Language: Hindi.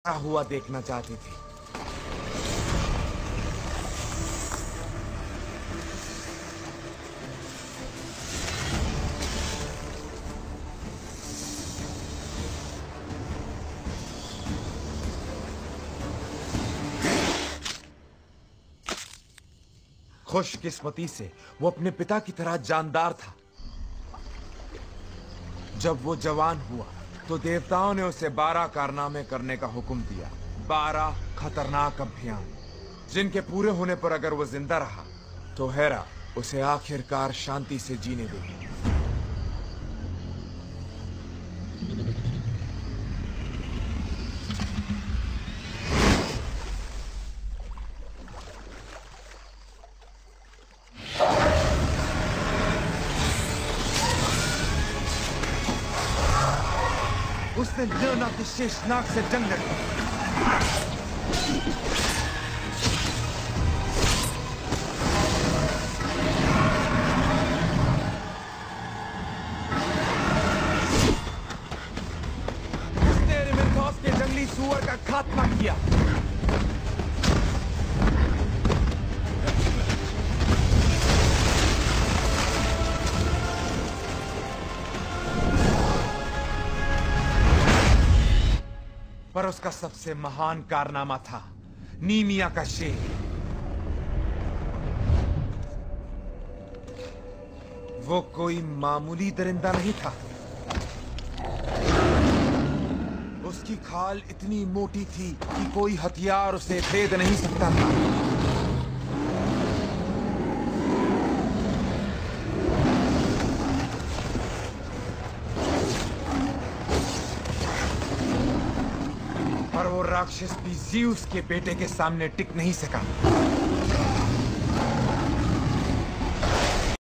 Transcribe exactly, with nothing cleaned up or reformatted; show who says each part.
Speaker 1: हुआ देखना चाहती थी। खुशकिस्मती से वो अपने पिता की तरह जानदार था। जब वो जवान हुआ तो देवताओं ने उसे बारह कारनामे करने का हुक्म दिया। बारह खतरनाक अभियान जिनके पूरे होने पर अगर वो जिंदा रहा तो हेरा उसे आखिरकार शांति से जीने देगी। उसने लेना के शेषनाग से जंग लड़ी। उसने रिमेंथोस के जंगली सुअर का खात्मा किया। पर उसका सबसे महान कारनामा था नीमिया का शेर। वो कोई मामूली दरिंदा नहीं था। उसकी खाल इतनी मोटी थी कि कोई हथियार उसे भेद नहीं सकता था। राक्षस भी ज़्यूस के बेटे के सामने टिक नहीं सका।